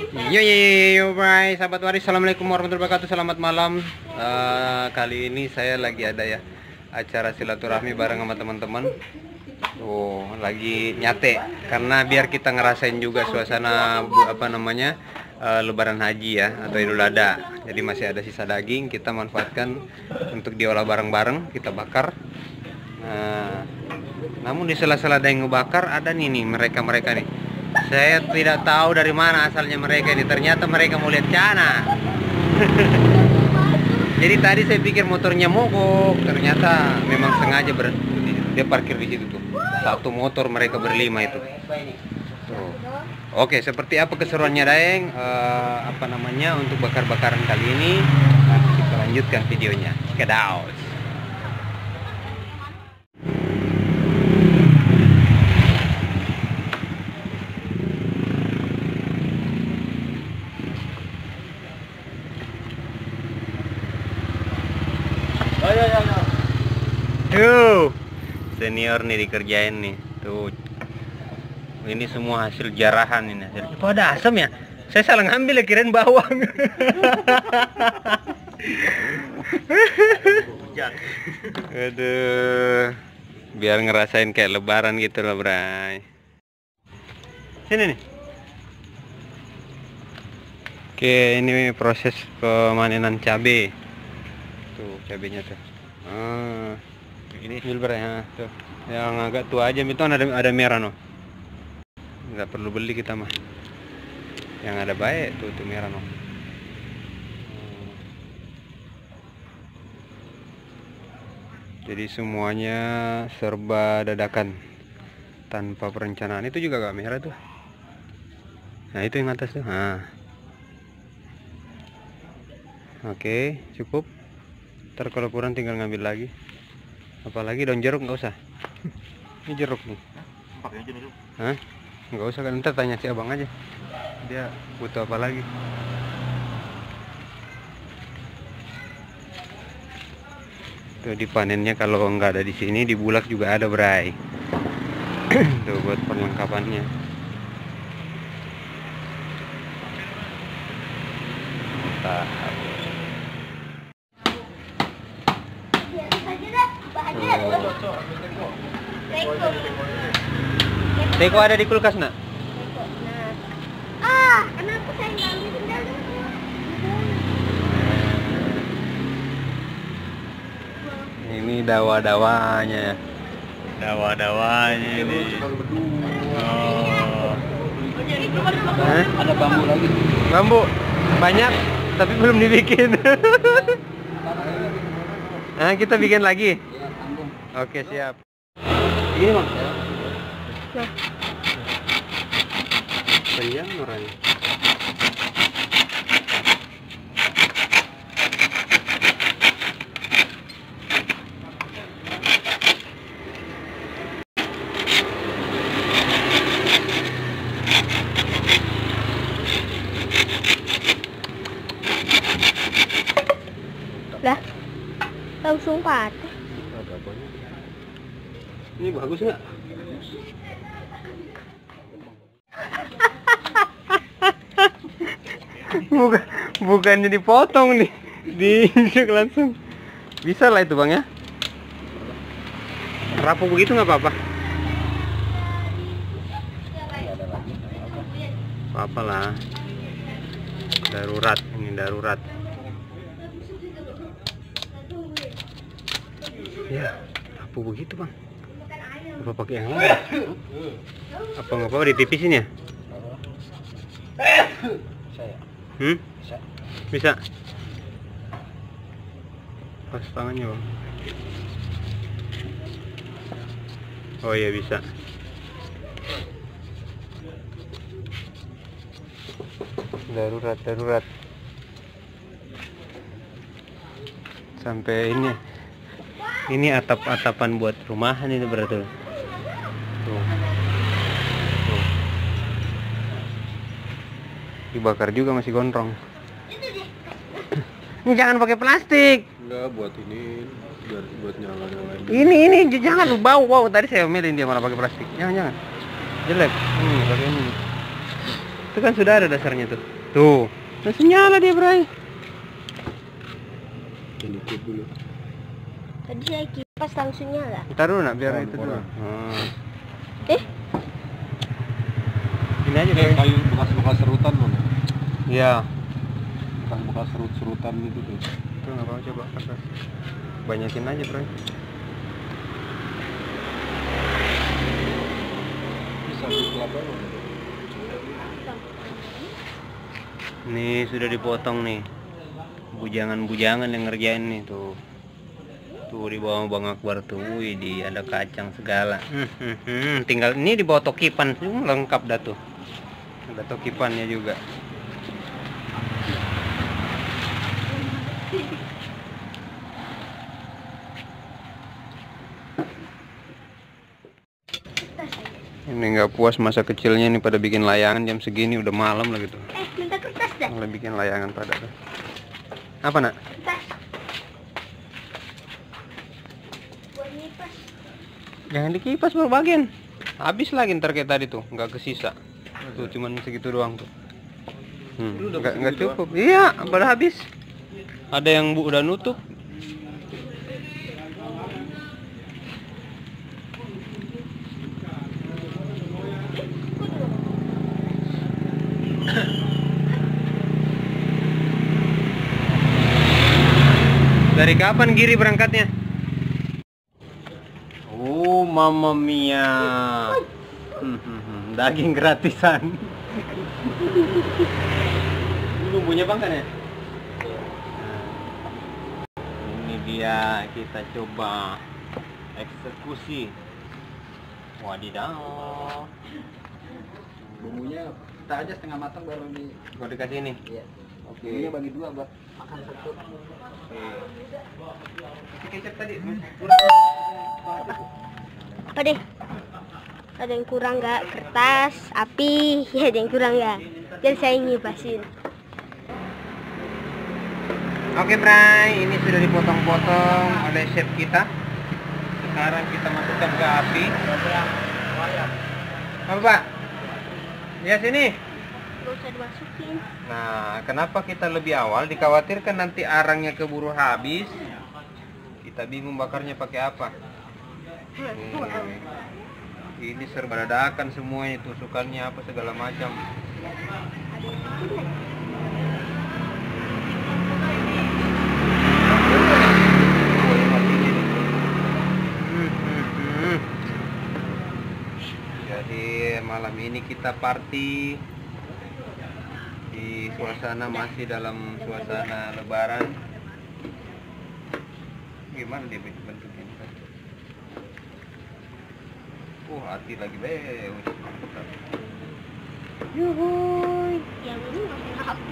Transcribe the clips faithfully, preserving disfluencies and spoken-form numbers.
Yo yo yo yo bye sahabat waris, assalamualaikum warahmatullahi wabarakatuh, selamat malam. Uh, kali ini saya lagi ada ya acara silaturahmi bareng sama teman-teman. Oh, lagi nyate karena biar kita ngerasain juga suasana apa namanya uh, Lebaran Haji ya atau Idul Adha. Jadi masih ada sisa daging, kita manfaatkan untuk diolah bareng-bareng, kita bakar. Nah, namun di sela-sela ada yang ngebakar ada nih nih mereka-mereka nih. Saya tidak tahu dari mana asalnya mereka ini. Ternyata mereka mau lihat cana. Jadi tadi saya pikir motornya mogok, ternyata memang sengaja berhenti. Dia parkir di situ tuh. Satu motor mereka berlima itu. Tuh. Oke, seperti apa keseruannya Daeng? Uh, apa namanya untuk bakar-bakaran kali ini? Nanti kita lanjutkan videonya. Kedaos. Tuh, senior nih dikerjain nih. Tuh, ini semua hasil jarahan ini. Hasil. Kok ada asam ya? Saya salah ngambil ya, kirain bawang. Aduh, biar ngerasain kayak Lebaran gitu loh, Bray. Sini nih. Oke, ini proses pemanenan cabai. Tuh, cabenya tuh. Ah. Ini silver ya, tuh. Yang agak tua aja itu ada ada merah no. Nggak perlu beli kita mah. Yang ada baik tuh tuh merah no. Jadi semuanya serba dadakan tanpa perencanaan. Itu juga gak merah tuh. Nah itu yang atas tuh. Nah. Oke, cukup. Ntar kalau kurang tinggal ngambil lagi. Apalagi daun jeruk nggak usah. Ini jeruk nih. Pakai aja nih. Hah? Nggak usah kan, ntar tanya si abang aja. Dia butuh apa lagi. Tuh dipanennya kalau nggak ada di sini, di Bulak juga ada, Bray. Tuh buat perlengkapannya. Mantap. Teko ada di kulkas nak? Ah, kenapa saya nggak ambil sendal dulu? Ini dawa-dawanya, dawa-dawanya ini. Oh. Hah? Ada bambu lagi. Bambu banyak, tapi belum dibikin. Nah, kita bikin lagi. Oke, siap. Ini bang. Nah. Panjang orangnya. Lah, langsung patah. Ini bagus nggak? Bukan, bukannya dipotong nih, diinjek langsung. Bisa lah itu bang ya. Rapuh begitu nggak apa-apa. Apa-apa lah. Darurat, ini darurat. Ya, rapuh begitu bang. Apa pakai yang lain? Apa nggak apa-apa ditipisin ya? Saya. Hmm? Bisa. Bisa. Pas tangannya bang. Oh iya bisa. Darurat, darurat. Sampai ini. Ini atap-atapan buat rumahan ini berarti. Tuh. Tuh. Dibakar juga masih gondrong. Ini jangan pakai plastik. Enggak, buat ini biar buat nyala-nyalain. Ini ini jangan bau bau. Tadi saya omelin dia malah pakai plastik. Jangan jangan. Jelek. Ini pakai ini. Itu kan sudah ada dasarnya tuh. Tuh, masih nyala dia, Bray. Ini ikut dulu. Tadi saya kipas langsung nyala. Ntar dulu nak biar Orang, itu dulu. orang. Hmm. Eh, Ini aja, Kayak Bray. kayu bekas-bekas serutan mana? Iya. Bekas-bekas serut-serutan gitu tuh. Itu nggak apa-apa, coba pakai. Banyakin aja, Bray. Bisa di kelapa mana? Nih sudah dipotong nih. Bujangan-bujangan yang ngerjain nih tuh. Tuh di bawah Bang Akbar tuh. Wih, di ada kacang segala. Hmm, hmm, hmm. Tinggal ini di bawah tokipan tuh lengkap dah tuh. Ada tokipannya juga. Ini nggak puas masa kecilnya nih pada bikin layangan jam segini udah malam lah gitu. eh minta kertas dah. Mulai bikin layangan pada tuh. Apa nak? Kertas. Buat nyipas. Jangan dikipas baru bagian. Habis lagi ntar kayak tadi tuh, nggak kesisa. Tuh cuman segitu doang tuh. Hmm, Lu udah nggak nggak segitu cukup. Iya, baru habis. Ada yang bu udah nutup. Dari kapan Giri berangkatnya? Oh, Mamma Mia. Hmm, hmm, hmm. Daging gratisan. Lu punya bang kan ya? Ini dia, kita coba eksekusi. Wadidaw. Bumbunya kita aja setengah matang baru di. Gua dikasih ini. Iya. Oke. Bumbunya bagi dua buat makan satu. Oke. Kecap tadi. Apa deh? Ada yang kurang nggak? Kertas, api, ya ada yang kurang ya. Jadi saya ngipasin. Oke, Bray, ini sudah dipotong-potong oleh chef kita. Sekarang kita masukkan ke api. Apa, Pak? Ya, sini. Gak usah dimasukin. Nah, kenapa kita lebih awal? Dikhawatirkan nanti arangnya keburu habis. Kita bingung bakarnya pakai apa. Hmm. Ini serba dadakan semuanya, tusukannya apa segala macam. Hmm, hmm, hmm. Jadi malam ini kita party di suasana masih dalam suasana lebaran. Gimana dia bentuknya? Oh, hati lagi be. Yuhuy. Yang ini masih api.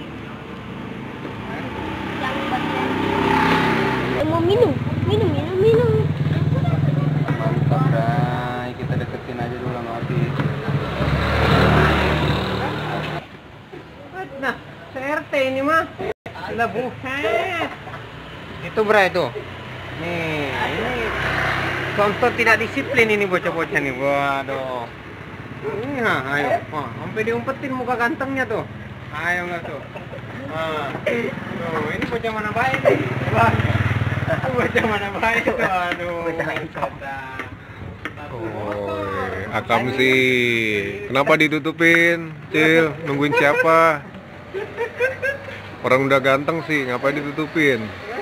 Yang bagian. Yang mau minum, minum, minum, minum. Mantap, Bray. Kita deketin aja dulu sama api. Nah, C R T ini mah. Gila buset. Itu, Bray, tuh. Nih, ini contoh tidak disiplin ini bocah-bocah nih. Waduh. Ini ha, ayo. Oh, sampai diumpetin muka gantengnya tuh. Ayo nggak tuh. Ah. Tuh, ini bocah mana baik nih? Wah. Bocah mana baik tuh. Aduh. Oh, Akam sih. Kenapa ditutupin? Cil, nungguin siapa? Orang udah ganteng sih, ngapain ditutupin?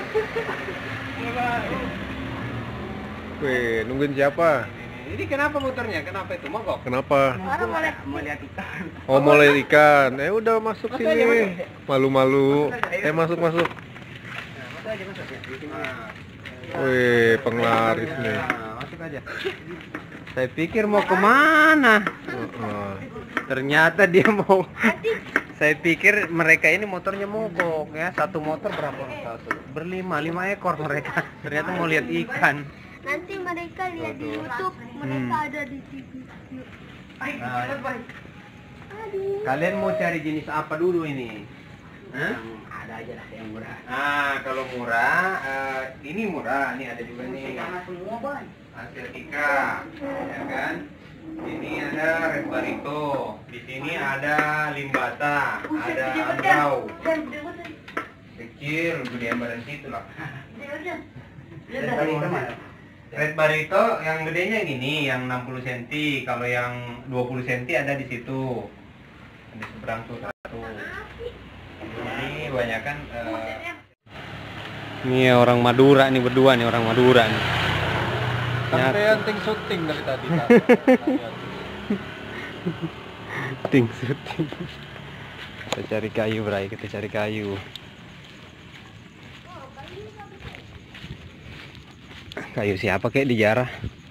Weh, nungguin siapa? Ini kenapa motornya? Kenapa itu mogok? Kenapa? Orang mau lihat. Mau lihat ikan. Oh, mau lihat ikan. Eh udah masuk Masuk aja, sini. masuk. Malu-malu. Eh masuk masuk. Nah, masuk aja masuk ya. Nah. Wih, penglaris nih. Nah, masuk aja. Saya pikir mau kemana? Heeh. Ternyata dia mau. Saya pikir mereka ini motornya mogok ya. Satu motor berapa? Satu. Berlima, lima ekor mereka. Ternyata mau lihat ikan. Nanti mereka lihat di YouTube, mereka Hmm. ada di T V. Nah, Aduh. kalian mau cari jenis apa dulu ini? Hah? Ada aja lah yang murah. Nah, kalau murah, eh, ini murah. Ini ada juga nih. Semua, Bang. Hasil Ika, ya kan? Ini ada red barito, di sini ada limbata, ada andrau. Kecil, gedean badan situ lah. Red barito yang gedenya gini, yang enam puluh sentimeter. Kalau yang dua puluh sentimeter ada di situ. Di seberang tuh satu. Ini banyak kan. Uh... Ini orang Madura nih berdua nih, orang Madura nih. Sampean ting syuting dari tadi. Ting syuting. Kita cari kayu, Bray. Kita cari kayu. Kayu siapa kayak dijarah?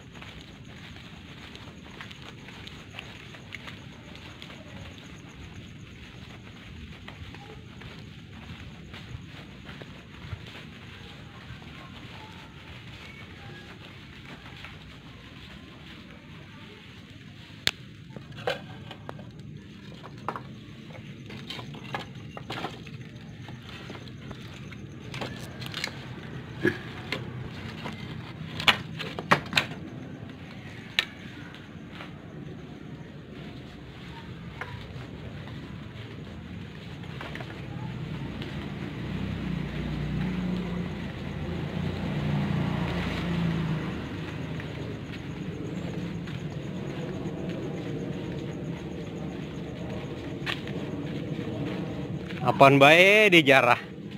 Apaan bae dijarah.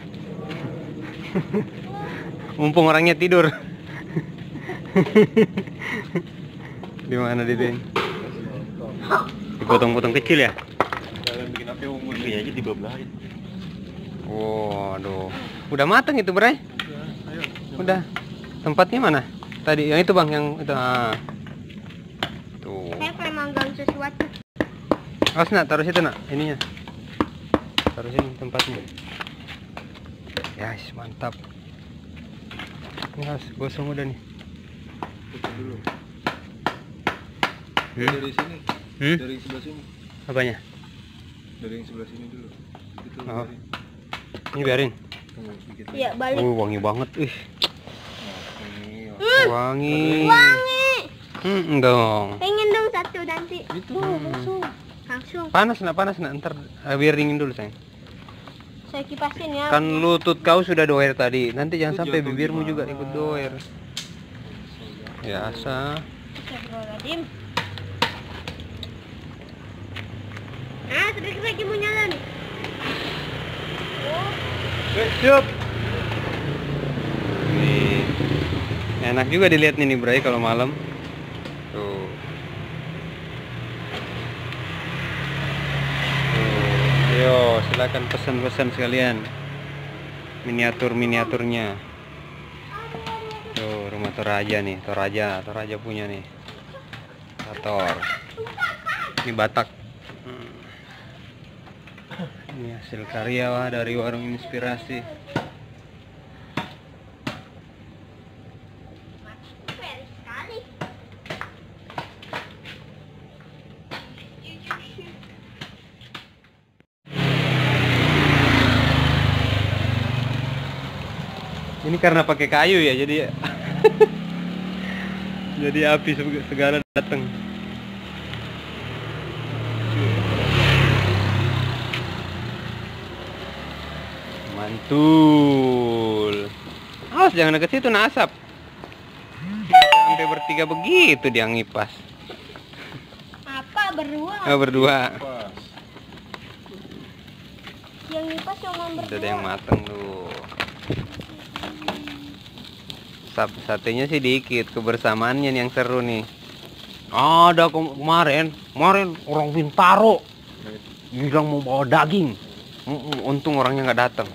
Mumpung orangnya tidur. Di mana dia? Dipotong-potong kecil ya? Kalian bikin apa umur ini aja dibablahin. Oh, aduh. Udah matang itu, Bray? Ayo. Udah. Tempatnya mana? Tadi yang itu, Bang, yang itu. Ah. Tuh. Saya kayak manggang sesuatu. Awas, Nak, taruh situ, Nak, ininya. Taruh sini tempatnya. Yes, mantap. Ini harus gosong udah nih. Tutup dulu. Hmm? Dari sini. Hmm? Dari sebelah sini. Apanya? Dari yang sebelah sini dulu. Itu Oh. biarin. Ini biarin. Tunggu sedikit lagi. Iya, balik. Oh, wangi banget. Ih, Nah, ini. Hmm, wangi. wangi. Hmm, dong. Pengen dong satu nanti. Itu Hmm. langsung. Langsung. Panas, Nak, panas, Nak. Ntar eh, biar dingin dulu, sayang. Saya kipasin ya. Kan lutut kau sudah doer tadi. Nanti jangan Itu sampai jatuh bibirmu gimana? juga ikut doer. Biasa. Astagfirullahaladzim. Nah, sedikit lagi mau nyala nih. Oh, Siap. Nih. Enak juga dilihat nih, Bray, kalau malam. Tuh. Tuh. Ayo, silakan pesan-pesan sekalian. Miniatur-miniaturnya. Tuh, rumah Toraja nih, Toraja, Toraja punya nih. Tor. Ini Batak. Hmm. Ini hasil karya wah, dari warung inspirasi. fair sekali. Ini karena pakai kayu ya, jadi jadi api segala datang. Mantul. Awas jangan deket situ, nah asap. Sampai bertiga begitu dia ngipas. Apa berdua? Oh, berdua. Pas. Yang ngipas cuma berdua. Udah ada yang mateng tuh. Sap satenya sih dikit, kebersamaannya nih yang seru nih. Ada kemarin, kemarin orang Bintaro bilang mau bawa daging. Untung orangnya nggak datang.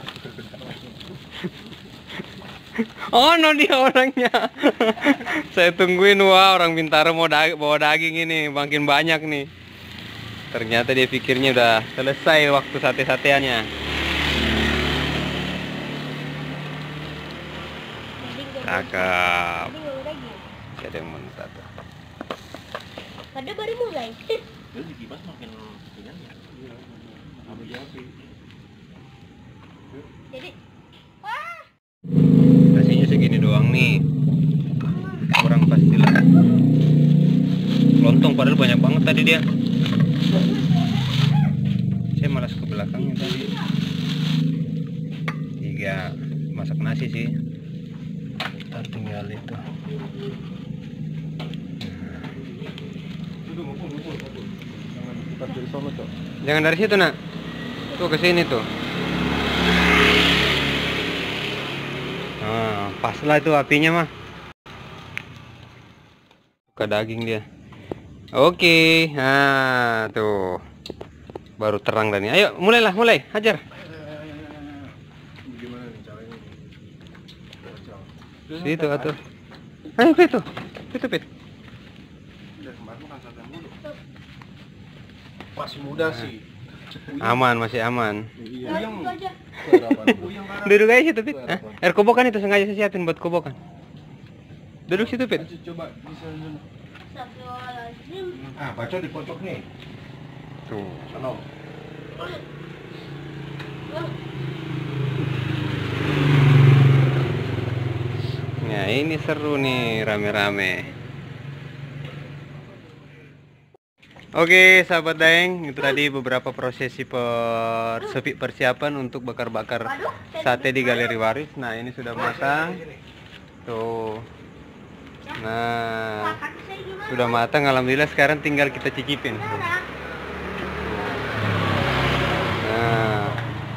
Oh no, dia orangnya. Saya tungguin, wah orang Bintaro mau da bawa daging ini, makin banyak nih. Ternyata dia pikirnya udah selesai waktu sate-sateannya. Cakep. Ada yang muntah tuh. Pada baru mulai. Itu dikipas makin ringan ya. Apa jadi? Jadi, wah. Nasinya segini doang nih. Kurang pastilah. Lontong Aduh, banyak banget tadi dia. Saya malas ke belakangnya tadi. Tiga masak nasi sih. Ntar tinggal itu. Jangan dari situ, nak. Tuh ke sini tuh. Nah, pas lah itu apinya mah. Ke daging dia. Oke, nah tuh baru terang dan ini. Ayo, mulailah, mulai, hajar. Situ atuh. Ayo, itu, itu pit. Masih muda sih. Aman, masih aman. Iya. Duduk aja situ pit. Hah? Air kobokan itu sengaja saya siapin buat kobokan. Duduk situ pit. Coba bisa dulu. Ah, baca di pojok nih. Tuh. Sono. Nah, ini seru nih, rame-rame. Oke, sahabat Daeng, itu tadi beberapa prosesi persepi persiapan untuk bakar-bakar sate di Galeri Waris. Nah, ini sudah matang. Tuh. Nah, sudah matang, alhamdulillah. Sekarang tinggal kita cicipin. Nah,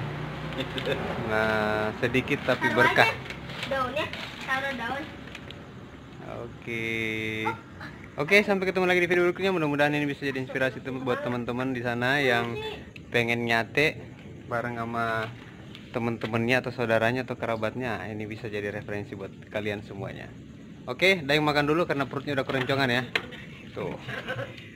nah sedikit tapi berkah. Daunnya, taruh daun. Oke, oke, sampai ketemu lagi di video berikutnya. Mudah-mudahan ini bisa jadi inspirasi tem- buat teman-teman di sana yang pengen nyate bareng sama temen-temennya atau saudaranya atau kerabatnya. Ini bisa jadi referensi buat kalian semuanya. Oke, Daeng makan dulu karena perutnya udah keroncongan ya. Tuh.